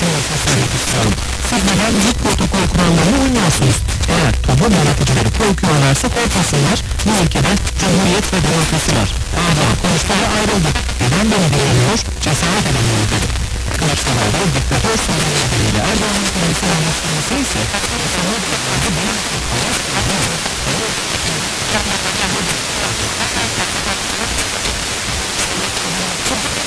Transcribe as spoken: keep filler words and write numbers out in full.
sosyal istiyorum. Siz neden büyük protokol kurallarına uymuyorsunuz? Eğer toplum yöneticileri korkuyorlarsa korkmasınlar. Bu ülkede cumhuriyet ve demokrasi var. Hala konuşmaya ayrıldı. Neden beni dinlemiyor? Cesaret edemiyor dedi. Kılıçdaroğlu diktatör sınırlarıyla Erdoğan'ın kendisi anlaşılması ise insanlar diktatörü benim Thank you.